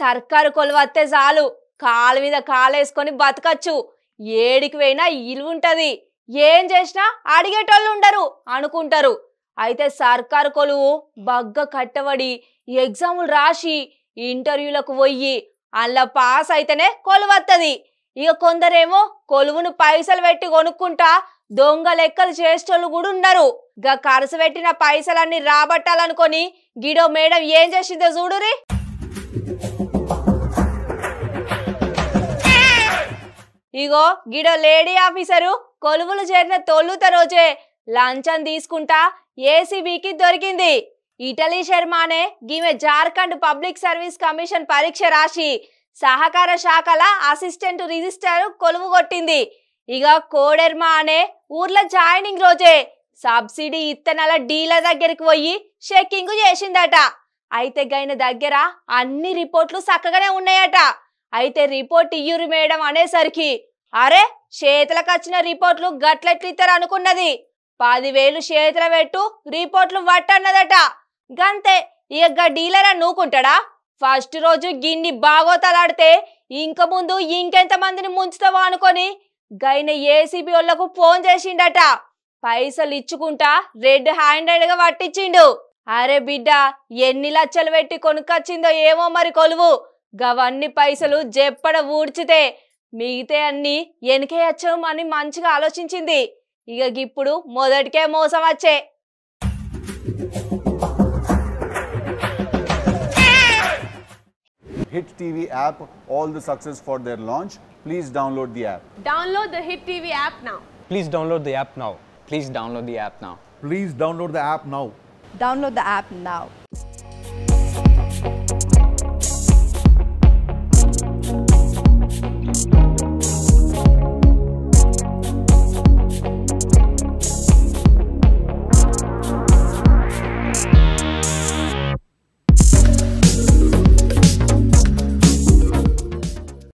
సర్కారు కొలువత్తే చాలు కాలు మీద కాలేసుకొని బతకచ్చు. ఏడికి పోయినా ఇలువుంటది. ఏం చేసినా అడిగేటోళ్ళు ఉండరు అనుకుంటారు. అయితే సర్కారు కొలువు బగ్గ కట్టబడి ఎగ్జాములు రాసి ఇంటర్వ్యూలకు పోయి అలా పాస్ అయితేనే కొలువత్తది. ఇక కొందరేమో కొలువును పైసలు పెట్టి కొనుక్కుంటా దొంగ లెక్కలు చేసేటోళ్ళు కూడా ఉన్నారు. గా ఖర్చు పెట్టిన పైసలన్నీ రాబట్టాలనుకొని గిడో మేడం ఏం చేసిందో చూడురి. ఇగో గిడో లేడీ ఆఫీసరు కొలువులు చేరిన తొలుత రోజే లంచం తీసుకుంటా ఏసీబీకి దొరికింది. ఇటలీ శర్మానే గీమె జార్ఖండ్ పబ్లిక్ సర్వీస్ కమిషన్ పరీక్ష రాసి సహకార శాఖల అసిస్టెంట్ రిజిస్టర్ కొలువు కొట్టింది. ఇక కోడెర్మా అనే ఊర్లో జాయినింగ్ రోజే సబ్సిడీ ఇత్తనాల డీలర్ దగ్గరికి పోయి చెక్కింగ్ చేసిందట. అయితే గైన దగ్గర అన్ని రిపోర్ట్లు చక్కగానే ఉన్నాయట. అయితే రిపోర్ట్ ఇయ్యురు మేడం అనేసరికి అరే చేతులకు వచ్చిన రిపోర్ట్లు గట్లెట్లిస్తారు అనుకున్నది. 10,000 చేతుల పెట్టు రిపోర్ట్లు వట్టన్నదట. గంతే ఇక డీలర్ అని నూకుంటాడా? ఫస్ట్ రోజు గిన్ని బాగోతలాడితే ఇంక ముందు ఇంకెంత మందిని ముంచుతావో అనుకొని గైన ఏసీబీ వాళ్ళకు ఫోన్ చేసిండట. పైసలు ఇచ్చుకుంటా రెడ్ హ్యాండెడ్ గా పట్టించిండు. అరే బిడ్డ ఎన్ని లక్షలు పెట్టి కొనుక్కొచ్చిందో ఏమో మరి కొలువు. గవన్నీ పైసలు జెప్పడ ఊడ్చితే మిగితే అన్ని వెనకే వచ్చామని మంచిగా ఆలోచించింది. ఇక ఇప్పుడు మొదటికే మోసం వచ్చే. Hit TV app, all the success for their launch. Please download the app. Download the Hit TV app now. Please download the app now. Please download the app now. Please download the app now. Download the app now.